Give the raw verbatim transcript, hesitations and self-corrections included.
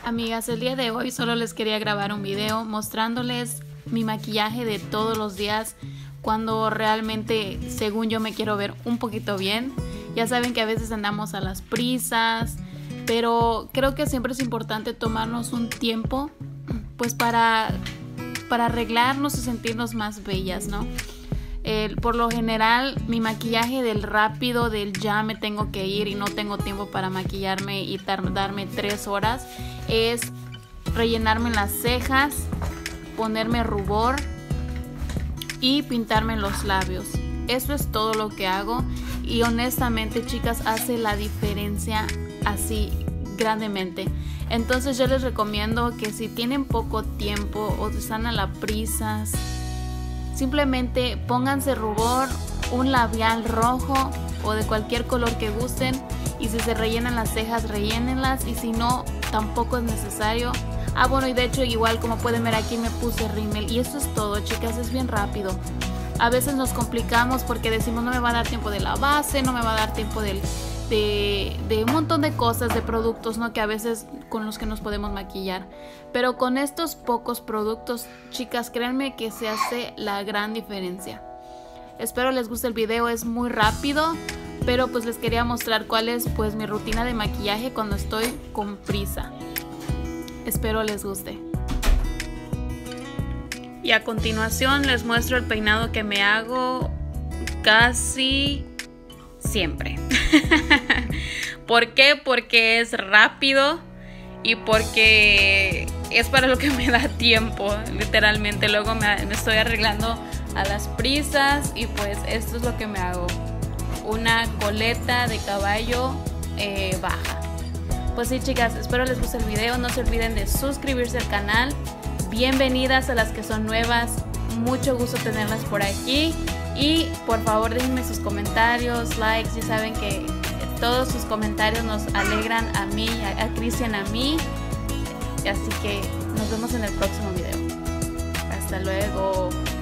Amigas, el día de hoy solo les quería grabar un video mostrándoles mi maquillaje de todos los días cuando realmente, según yo, me quiero ver un poquito bien. Ya saben que a veces andamos a las prisas, pero creo que siempre es importante tomarnos un tiempo pues para, para arreglarnos y sentirnos más bellas, ¿no? Eh, por lo general, mi maquillaje del rápido, del ya me tengo que ir y no tengo tiempo para maquillarme y tardarme tres horas, es rellenarme las cejas, ponerme rubor y pintarme los labios. Eso es todo lo que hago y honestamente, chicas, hace la diferencia así grandemente. Entonces yo les recomiendo que si tienen poco tiempo o están a la prisas, simplemente pónganse rubor, un labial rojo o de cualquier color que gusten, y si se rellenan las cejas, rellénenlas, y si no, tampoco es necesario. Ah, bueno, y de hecho igual como pueden ver aquí me puse rímel y eso es todo, chicas, es bien rápido. A veces nos complicamos porque decimos no me va a dar tiempo de la base, no me va a dar tiempo del, de, de un montón de cosas, de productos, ¿no? Que a veces con los que nos podemos maquillar. Pero con estos pocos productos, chicas, créanme que se hace la gran diferencia. Espero les guste el video, es muy rápido, pero pues les quería mostrar cuál es pues mi rutina de maquillaje cuando estoy con prisa. Espero les guste. Y a continuación les muestro el peinado que me hago casi siempre. ¿Por qué? Porque es rápido y porque es para lo que me da tiempo, literalmente. Luego me, me estoy arreglando a las prisas y pues esto es lo que me hago. Una coleta de caballo eh, baja. Pues sí, chicas, espero les guste el video. No se olviden de suscribirse al canal. Bienvenidas a las que son nuevas. Mucho gusto tenerlas por aquí. Y por favor déjenme sus comentarios, likes. Ya saben que todos sus comentarios nos alegran a mí, a, a Cristian, a mí. Así que nos vemos en el próximo video. Hasta luego.